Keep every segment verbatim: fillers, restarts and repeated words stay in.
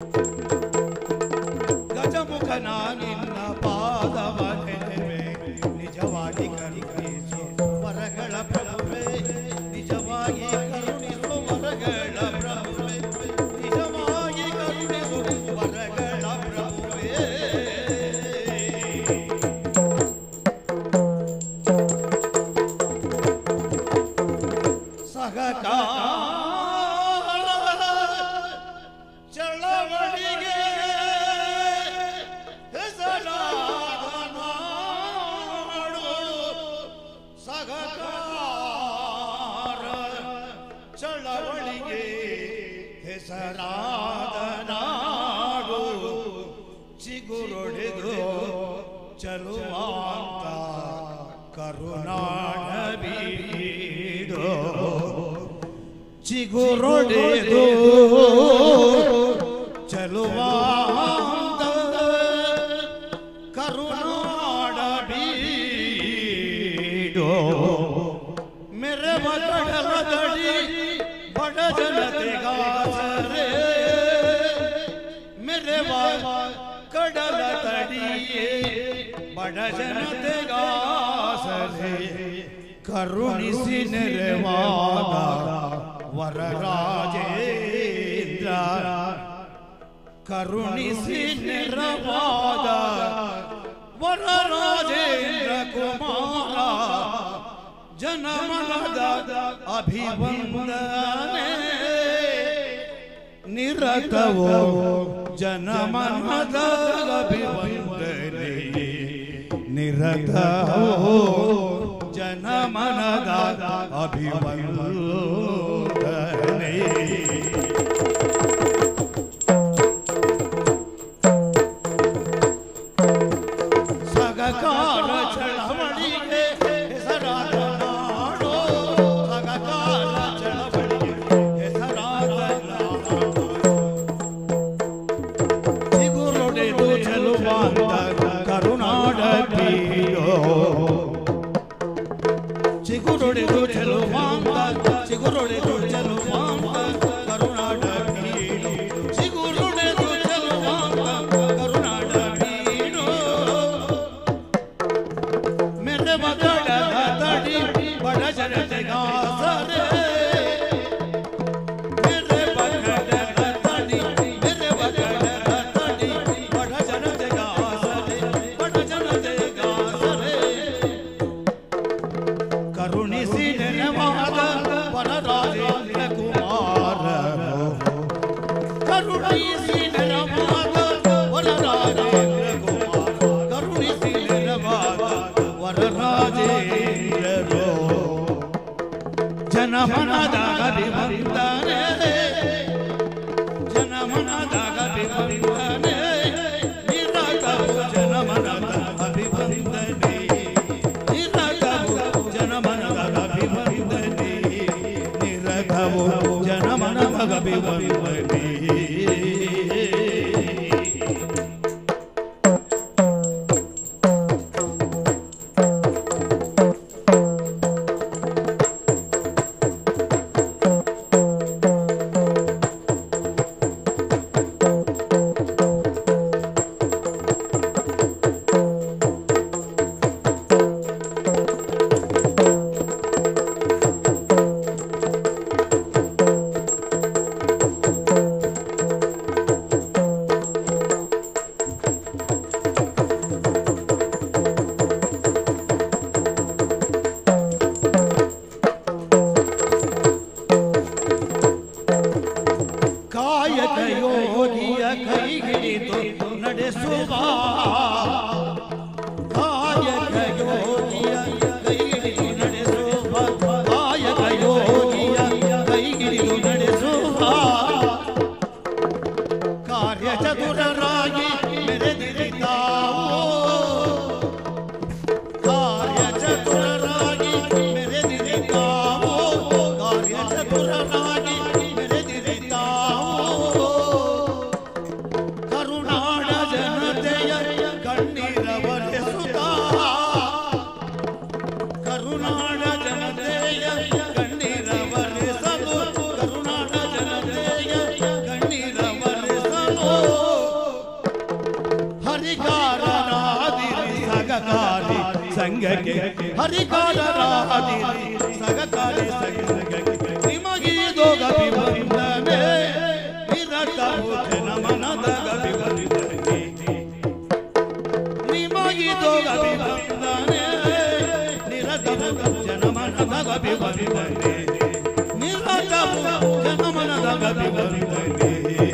ಗಜಮುಖನ ನಿನ್ನ ಪಾದವನೆ ನಿಜವಾಗಿ ಕರುಣಿಸು ವರಗಳ ಪ್ರಭುವೆ ನಿಜವಾಗಿ ಕರುಣಿಸು ವರಗಳ ಪ್ರಭುವೆ ನಿಜವಾಗಿ ಕರುಣಿಸು ವರಗಳ ಪ್ರಭುವೆ ಸಹಕಾರ ಚಳವಳಿಗೆ ಹೆಸರಾದ ನಾಡು ಸಹಕಾರ ಚಳವಳಿಗೆ ಹೆಸರಾದ ನಾಡು ಚಿಗುರೊಡೆದು ಚಲುವಾಂತ ಕರುನಾಡ ಬೀಡು ಚಿಗುರೊಡೆದು ಚಲುವಾಂತ ಕರುನಾಡ ಬೀಡು ಮೆರವ ಕಡಲ ತಡಿ ಬಡ ಜನತೆಗಾಸರೆ ಮೆರವ ಕಡಲ ತಡಿಯೇ ಬಡ ಜನತೆಗಾಸರೆ ಕರುಣಿಸಿ ನೆರವಾದ ವರರಾಜೇಂದ್ರ ಕರುಣಿಸಿ ನೆರವಾದ ವರರಾಜೇಂದ್ರ ಕುಮಾರ ಜನಮನದ ಅಭಿವಂದನೆ ನಿರತವೋ ಜನಮನದ ಅಭಿವಂದನೆ ನಿರತವೋ ಜನಮನದ ಅಭಿವಂದನೆ ಸಹಕಾರ ಚಳವಳಿಗೆ ಹೆಸರಾದ ನಾಡು ಸಹಕಾರ ಚಳವಳಿಗೆ ಹೆಸರಾದ ನಾಡು ಚಿಗುರೊಡೆದು ಚಲುವಾಂತ ಕರುನಾಡ ಬೀಡು ಚಿಗುರೊಡೆದು ಚಲುವಾಂತ ಚಿಗುರೊಡೆದು ಚಲುವಾಂತ ಕರುನಾಡ ಬೀಡು ಚಿಗುರೊಡೆದು ಚಲುವಾಂತ ಕರುನಾಡ ಬೀಡು ಮೆರವ ಕಡಲ ತಡಿ ಬಡ ಜನತೆಗಾಸರೆ ಮೆರವ ಕಡಲ ತಡಿ ಮೆರವ ಕಡಲ ತಡಿ ಬಡ ಜನತೆಗಾಸರೆ ಬಡ ಜನತೆಗಾಸರೆ ಕರುಣಿಸಿ ನೆರವಾದ ವರರಾಜೇಂದ್ರ ಕುಮಾರ ಕರುಣಿಸಿ ನೆರವಾದ ವರರಾಜೇಂದ್ರ ಕುಮಾರ ಕರುಣಿಸಿ ನೆರವಾದ ವರರಾಜೇಂದ್ರರು ಜನಮನದ ಅಭಿವಂದನೆ ಜನಮನದ ಅಭಿವಂದನೆ ನಿರತವು ಜನಮನದ ಅಭಿವಂದನೆ ನಿರತವು ಜನಮನದ ಅಭಿವಂದನೆ ನಿರತವು ಜನಮನದ ಅಭಿವಂದನೆ ಕರುನಾಡ ಜನತೆಯ ಕಣ್ಣೀರ ಬರೆಸಲು ಸಂಘಕ್ಕೆ ಹರಿಕಾರರಾದಿರಿ ಸಹಕಾರಿ ಸಂಘಕ್ಕೆ ನಿಮಗೀದೋ ಅಭಿವಂದನೆ ನಿರತವು ಜನಮನದ ಅಭಿವಂದನೆ ನಿಮಗೀದೋ ಅಭಿವಂದನೆ ನಿರತವು ಜನಮನದ ಅಭಿವಂದನೆ ನಿರತವು ಜನಮನದ ಅಭಿವಂದನೆ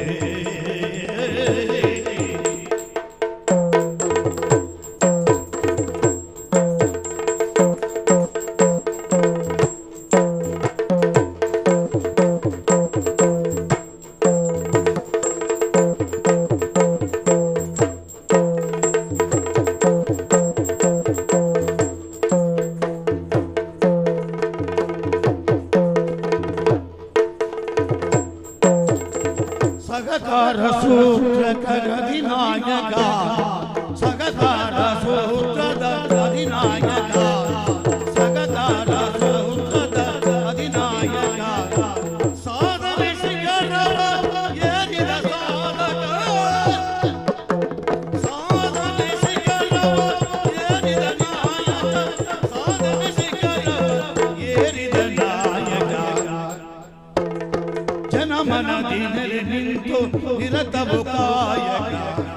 ಸಹಕಾರ ಸೂತ್ರದ ಅಧಿನಾಯಕ ಸಹಕಾರ ಸೂತ್ರದ ಅಧಿನಾಯಕ ಸಹಕಾರ ಸೂತ್ರದ ಅಧಿನಾಯಕ ಸಾಧನೆ ಶಿಖರವ ಏರಿದ ಸಾಧಕ ಸಾಧನೆ ಶಿಖರವ ಏರಿದ ನಾಯಕ ಸಾಧನೆ ಶಿಖರವ ಏರಿದ ನಾಯಕ ಜನಮನದಿನಲ್ಲಿ ನಿಂತು ನಿರತವು ಕಾಯಕ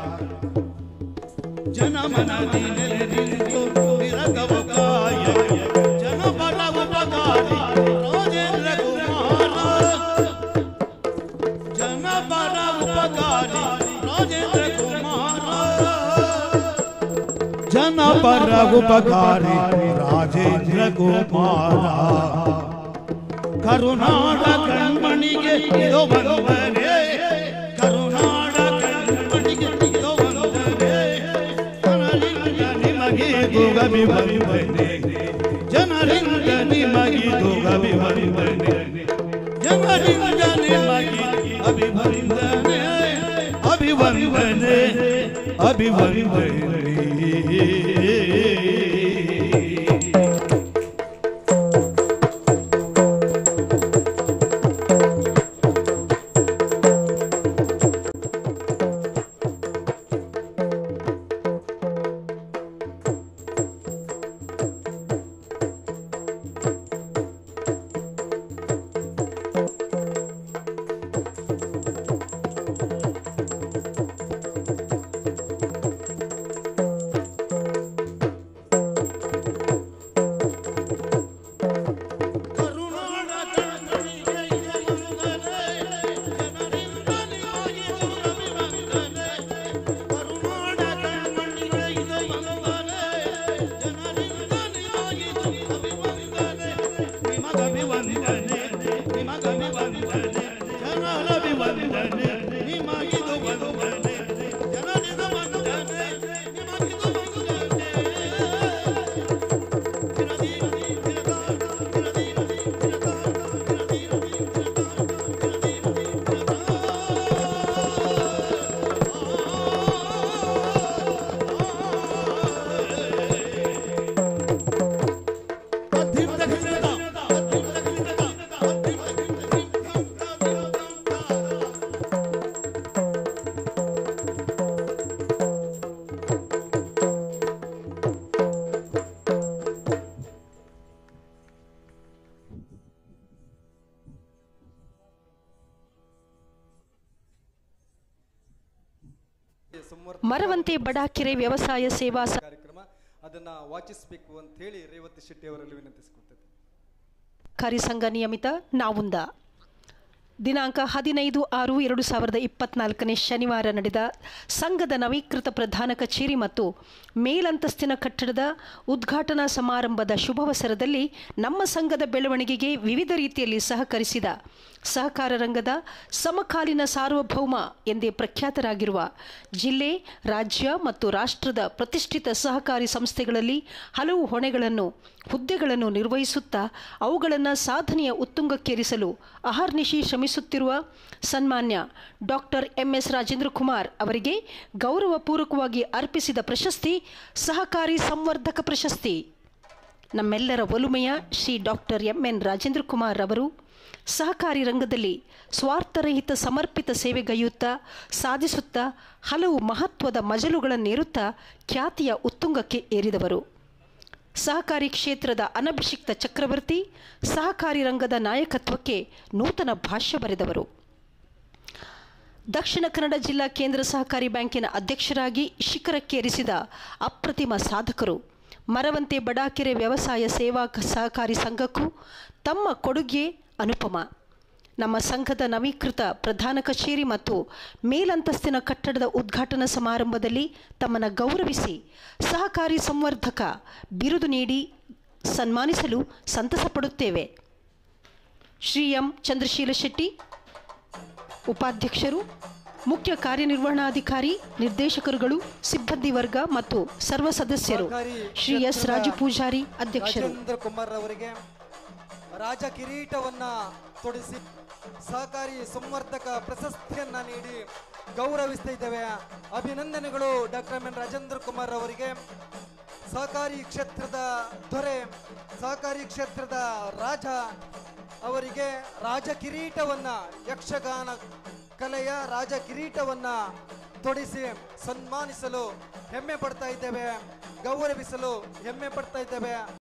ಜನಮನದಿನಲ್ಲಿ ನಿಂತು ನಿರತವು ಕಾಯಕ ಜನಪರ ಉಪಕಾರಿ ರಾಜೇಂದ್ರ ಕುಮಾರ ಜನಪರ ಉಪಕಾರಿ ರಾಜೇಂದ್ರ ಕುಮಾರ ಜನಪರ ಉಪಕಾರಿ ರಾಜೇಂದ್ರ ಕುಮಾರ ಕರುನಾಡ ಕಣ್ಮಣಿಗೆ ಇದು ವಂದನೆ ಕರುನಾಡ ಕಣ್ಮಣಿಗೆ ಇದು ವಂದನೆ ಜನರಿಂದ ನಿಮಗಿದು ಅಭಿವಂದನೆ ಜನರಿಂದ ನಿಮಗಿದು ಅಭಿವಂದನೆ ಜನರಿಂದ ನಿಮಗಿ ಅಭಿವಂದನೆ ಅಭಿವಂದನೆ ಅಭಿವಂದನೆ ಮರವಂತೆ ಬಡಾಕೆರೆ ವ್ಯವಸಾಯ ಸೇವಾ ಕಾರ್ಯಕ್ರಮ ಅದನ್ನ ವಾಚಿಸಬೇಕು ಅಂತ ಹೇಳಿ ರೇವತಿ ಶೆಟ್ಟಿ ಅವರಲ್ಲಿ ವಿನಂತಿಸಿಕೊಳ್ತೇವೆ. ಕಾರ್ಯ ಸಂಘ ನಿಯಮಿತ ನಾವುಂದ ದಿನಾಂಕ ಹದಿನೈದು ಆರು ಎರಡು ಸಾವಿರದ ಇಪ್ಪತ್ನಾಲ್ಕನೇ ಶನಿವಾರ ನಡೆದ ಸಂಘದ ನವೀಕೃತ ಪ್ರಧಾನ ಕಚೇರಿ ಮತ್ತು ಮೇಲಂತಸ್ತಿನ ಕಟ್ಟಡದ ಉದ್ಘಾಟನಾ ಸಮಾರಂಭದ ಶುಭವಸರದಲ್ಲಿ ನಮ್ಮ ಸಂಘದ ಬೆಳವಣಿಗೆಗೆ ವಿವಿಧ ರೀತಿಯಲ್ಲಿ ಸಹಕರಿಸಿದ ಸಹಕಾರ ರಂಗದ ಸಮಕಾಲೀನ ಸಾರ್ವಭೌಮ ಎಂದೇ ಪ್ರಖ್ಯಾತರಾಗಿರುವ ಜಿಲ್ಲೆ, ರಾಜ್ಯ ಮತ್ತು ರಾಷ್ಟ್ರದ ಪ್ರತಿಷ್ಠಿತ ಸಹಕಾರಿ ಸಂಸ್ಥೆಗಳಲ್ಲಿ ಹಲವು ಹೊಣೆಗಳನ್ನು ಹುದ್ದೆಗಳನ್ನು ನಿರ್ವಹಿಸುತ್ತಾ ಅವುಗಳನ್ನು ಸಾಧನೆಯ ಉತ್ತುಂಗಕ್ಕೇರಿಸಲು ಅಹರ್ನಿಶಿ ಶ್ರಮಿಸುತ್ತಿರುವ ಸನ್ಮಾನ್ಯ doctor M S Rajendra Kumar ಅವರಿಗೆ ಗೌರವಪೂರ್ವಕವಾಗಿ ಅರ್ಪಿಸಿದ ಪ್ರಶಸ್ತಿ ಸಹಕಾರಿ ಸಂವರ್ಧಕ ಪ್ರಶಸ್ತಿ. ನಮ್ಮೆಲ್ಲರ ಒಲುಮೆಯ Shri doctor M N Rajendra Kumar ಅವರು ಸಹಕಾರಿ ರಂಗದಲ್ಲಿ ಸ್ವಾರ್ಥರಹಿತ ಸಮರ್ಪಿತ ಸೇವೆಗೈಯುತ್ತಾ ಸಾಧಿಸುತ್ತಾ ಹಲವು ಮಹತ್ವದ ಮಜಲುಗಳನ್ನೇರುತ್ತಾ ಖ್ಯಾತಿಯ ಉತ್ತುಂಗಕ್ಕೆ ಏರಿದವರು. ಸಹಕಾರಿ ಕ್ಷೇತ್ರದ ಅನಭಿಷಿಕ್ತ ಚಕ್ರವರ್ತಿ, ಸಹಕಾರಿ ರಂಗದ ನಾಯಕತ್ವಕ್ಕೆ ನೂತನ ಭಾಷ್ಯ ಬರೆದವರು. ದಕ್ಷಿಣ ಕನ್ನಡ ಜಿಲ್ಲಾ ಕೇಂದ್ರ ಸಹಕಾರಿ ಬ್ಯಾಂಕಿನ ಅಧ್ಯಕ್ಷರಾಗಿ ಶಿಖರಕ್ಕೇರಿಸಿದ ಅಪ್ರತಿಮ ಸಾಧಕರು. ಮರವಂತೆ ಬಡಾಕೆರೆ ವ್ಯವಸಾಯ ಸೇವಾ ಸಹಕಾರಿ ಸಂಘಕ್ಕೂ ತಮ್ಮ ಕೊಡುಗೆ ಅನುಪಮ. ನಮ್ಮ ಸಂಘದ ನವೀಕೃತ ಪ್ರಧಾನ ಕಚೇರಿ ಮತ್ತು ಮೇಲಂತಸ್ತಿನ ಕಟ್ಟಡದ ಉದ್ಘಾಟನಾ ಸಮಾರಂಭದಲ್ಲಿ ತಮ್ಮನ್ನು ಗೌರವಿಸಿ ಸಹಕಾರಿ ಸಂವರ್ಧಕ ಬಿರುದು ನೀಡಿ ಸನ್ಮಾನಿಸಲು ಸಂತಸ ಪಡುತ್ತೇವೆ. ಶ್ರೀ ಎಂ ಚಂದ್ರಶೀಲ ಶೆಟ್ಟಿ, ಉಪಾಧ್ಯಕ್ಷರು, ಮುಖ್ಯ ಕಾರ್ಯನಿರ್ವಹಣಾಧಿಕಾರಿ, ನಿರ್ದೇಶಕರುಗಳು, ಸಿಬ್ಬಂದಿ ವರ್ಗ ಮತ್ತು ಸರ್ವ ಸದಸ್ಯರು. ಶ್ರೀ ಎಸ್ ರಾಜು ಪೂಜಾರಿ, ಅಧ್ಯಕ್ಷರು. ರಾಜೇಂದ್ರ ಕುಮಾರ್ ಅವರಿಗೆ ರಾಜ ಕಿರೀಟವನ್ನ ತೊಡಿಸಿ ಸಹಕಾರಿ ಸಂವರ್ಧಕ ಪ್ರಶಸ್ತಿಯನ್ನ ನೀಡಿ ಗೌರವಿಸ್ತಾ ಇದ್ದೇವೆ. ಅಭಿನಂದನೆಗಳು doctor M N Rajendra Kumar ಅವರಿಗೆ. ಸಹಕಾರಿ ಕ್ಷೇತ್ರದ ದೊರೆ, ಸಹಕಾರಿ ಕ್ಷೇತ್ರದ ರಾಜ ಅವರಿಗೆ ರಾಜ ಕಿರೀಟವನ್ನ, ಯಕ್ಷಗಾನ ಕಲೆಯ ರಾಜ ಕಿರೀಟವನ್ನ ತೊಡಿಸಿ ಸನ್ಮಾನಿಸಲು ಹೆಮ್ಮೆ ಪಡ್ತಾ ಇದ್ದೇವೆ, ಗೌರವಿಸಲು ಹೆಮ್ಮೆ ಪಡ್ತಾ ಇದ್ದೇವೆ.